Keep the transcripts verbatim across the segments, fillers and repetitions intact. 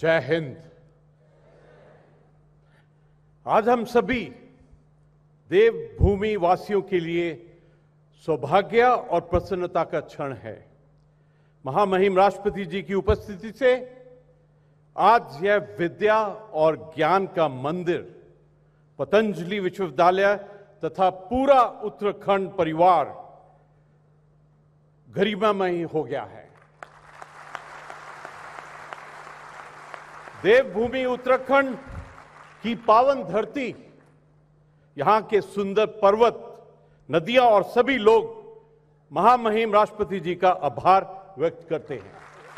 जय हिंद। आज हम सभी देवभूमि वासियों के लिए सौभाग्य और प्रसन्नता का क्षण है। महामहिम राष्ट्रपति जी की उपस्थिति से आज यह विद्या और ज्ञान का मंदिर पतंजलि विश्वविद्यालय तथा पूरा उत्तराखंड परिवार गरिमामय हो गया है। देवभूमि उत्तराखंड की पावन धरती, यहां के सुंदर पर्वत, नदियां और सभी लोग महामहिम राष्ट्रपति जी का आभार व्यक्त करते हैं।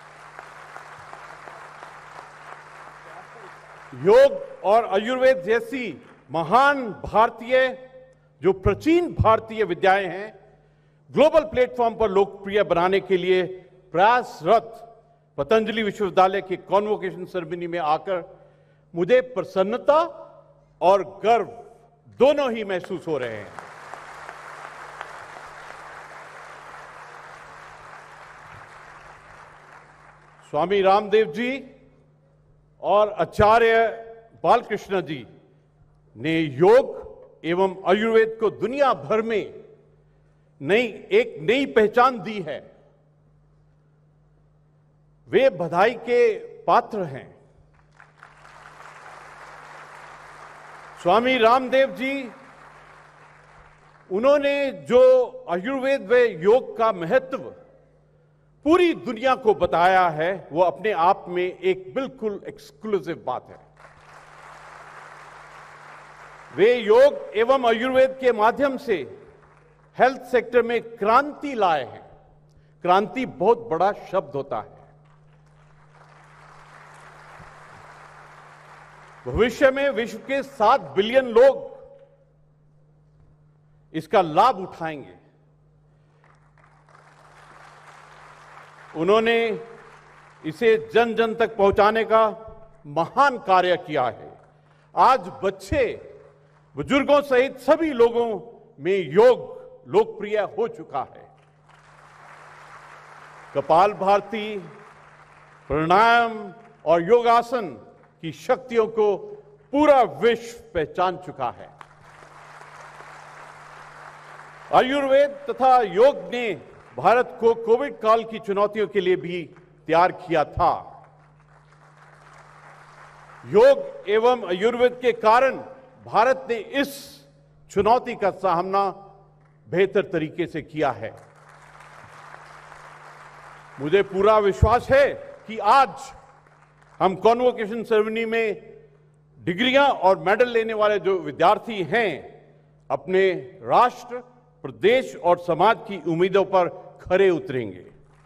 योग और आयुर्वेद जैसी महान भारतीय जो प्राचीन भारतीय विद्याएं हैं, ग्लोबल प्लेटफॉर्म पर लोकप्रिय बनाने के लिए प्रयासरत पतंजलि विश्वविद्यालय के कॉन्वोकेशन सेरेमनी में आकर मुझे प्रसन्नता और गर्व दोनों ही महसूस हो रहे हैं। स्वामी रामदेव जी और आचार्य बालकृष्ण जी ने योग एवं आयुर्वेद को दुनिया भर में नई एक नई पहचान दी है। वे बधाई के पात्र हैं। स्वामी रामदेव जी, उन्होंने जो आयुर्वेद व योग का महत्व पूरी दुनिया को बताया है, वो अपने आप में एक बिल्कुल एक्सक्लूसिव बात है। वे योग एवं आयुर्वेद के माध्यम से हेल्थ सेक्टर में क्रांति लाए हैं। क्रांति बहुत बड़ा शब्द होता है। भविष्य में विश्व के सात बिलियन लोग इसका लाभ उठाएंगे। उन्होंने इसे जन जन तक पहुंचाने का महान कार्य किया है। आज बच्चे, बुजुर्गों सहित सभी लोगों में योग लोकप्रिय हो चुका है। कपालभाति, प्राणायाम और योगासन की शक्तियों को पूरा विश्व पहचान चुका है। आयुर्वेद तथा योग ने भारत को कोविड काल की चुनौतियों के लिए भी तैयार किया था। योग एवं आयुर्वेद के कारण भारत ने इस चुनौती का सामना बेहतर तरीके से किया है। मुझे पूरा विश्वास है कि आज हम कॉन्वोकेशन सेरेमनी में डिग्रियां और मेडल लेने वाले जो विद्यार्थी हैं, अपने राष्ट्र, प्रदेश और समाज की उम्मीदों पर खरे उतरेंगे।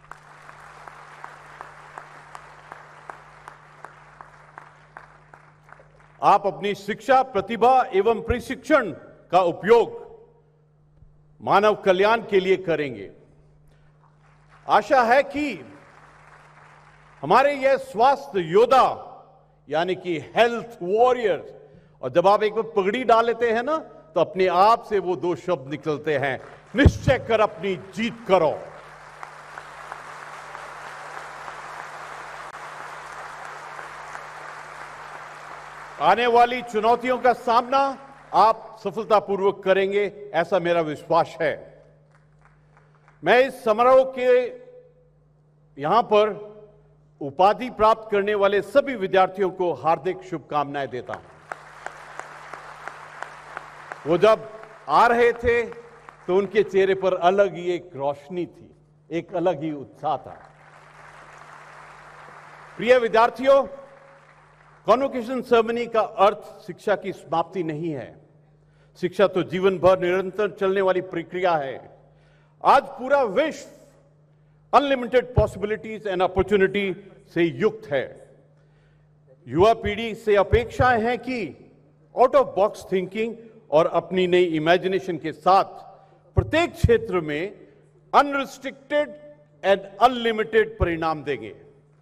आप अपनी शिक्षा, प्रतिभा एवं प्रशिक्षण का उपयोग मानव कल्याण के लिए करेंगे। आशा है कि हमारे यह स्वास्थ्य योद्धा यानी कि हेल्थ वॉरियर्स, और जब आप एक बार पगड़ी डाल लेते हैं ना, तो अपने आप से वो दो शब्द निकलते हैं, निश्चय कर अपनी जीत करो। आने वाली चुनौतियों का सामना आप सफलतापूर्वक करेंगे, ऐसा मेरा विश्वास है। मैं इस समारोह के यहां पर उपाधि प्राप्त करने वाले सभी विद्यार्थियों को हार्दिक शुभकामनाएं देता हूं। वो जब आ रहे थे तो उनके चेहरे पर अलग ही एक रोशनी थी, एक अलग ही उत्साह था। प्रिय विद्यार्थियों, कॉन्वोकेशन सेरेमनी का अर्थ शिक्षा की समाप्ति नहीं है। शिक्षा तो जीवन भर निरंतर चलने वाली प्रक्रिया है। आज पूरा विश्व अनलिमिटेड पॉसिबिलिटीज एंड अपॉर्चुनिटी से युक्त है। युवा पीढ़ी से अपेक्षाएं हैं कि आउट ऑफ बॉक्स थिंकिंग और अपनी नई इमेजिनेशन के साथ प्रत्येक क्षेत्र में अनरिस्ट्रिक्टेड एंड अनलिमिटेड परिणाम देंगे।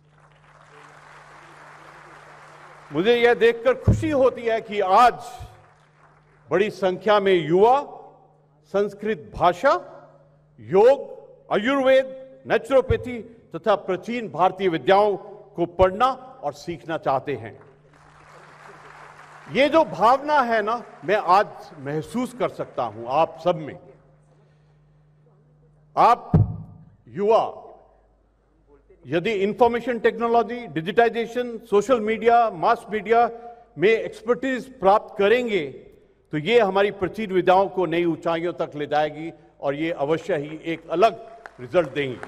मुझे यह देखकर खुशी होती है कि आज बड़ी संख्या में युवा संस्कृत भाषा, योग, आयुर्वेद, नेचुरोपैथी तथा प्राचीन भारतीय विद्याओं को पढ़ना और सीखना चाहते हैं। ये जो भावना है ना, मैं आज महसूस कर सकता हूं आप सब में। आप युवा यदि information technology, digitisation, social media, mass media में एक्सपर्टीज प्राप्त करेंगे तो ये हमारी प्राचीन विद्याओं को नई ऊंचाइयों तक ले जाएगी और ये अवश्य ही एक अलग रिजल्ट देंगी।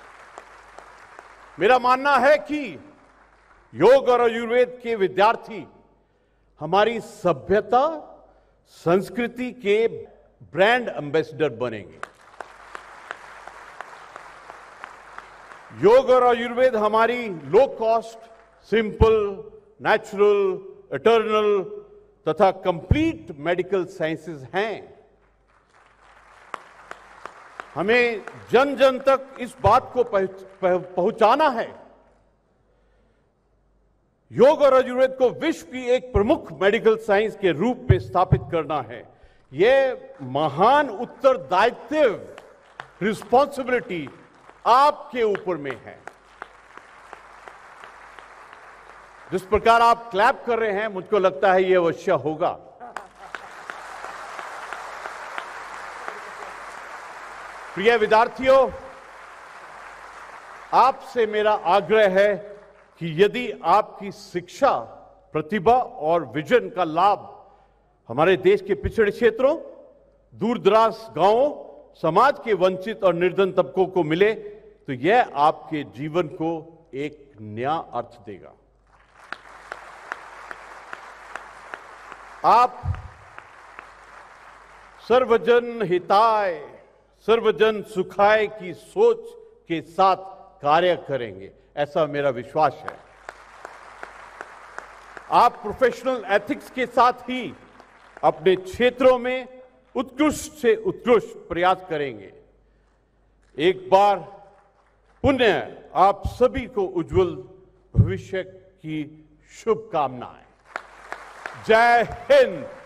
मेरा मानना है कि योग और आयुर्वेद के विद्यार्थी हमारी सभ्यता, संस्कृति के ब्रांड एम्बेसडर बनेंगे। योग और आयुर्वेद हमारी low cost, simple, natural, eternal तथा कंप्लीट मेडिकल साइंसेज हैं। हमें जन जन तक इस बात को पहुंचाना है। योग और आयुर्वेद को विश्व की एक प्रमुख मेडिकल साइंस के रूप में स्थापित करना है। यह महान उत्तरदायित्व, रिस्पॉन्सिबिलिटी आपके ऊपर में है। जिस प्रकार आप क्लैप कर रहे हैं, मुझको लगता है यह अवश्य होगा। प्रिय विद्यार्थियों, आपसे मेरा आग्रह है कि यदि आपकी शिक्षा, प्रतिभा और विजन का लाभ हमारे देश के पिछड़े क्षेत्रों, दूर दराज गांवों, समाज के वंचित और निर्धन तबकों को मिले तो यह आपके जीवन को एक नया अर्थ देगा। आप सर्वजन हिताय, सर्वजन सुखाय की सोच के साथ कार्य करेंगे, ऐसा मेरा विश्वास है। आप प्रोफेशनल एथिक्स के साथ ही अपने क्षेत्रों में उत्कृष्ट से उत्कृष्ट प्रयास करेंगे। एक बार पुनः आप सभी को उज्जवल भविष्य की शुभकामनाएं। जय हिंद।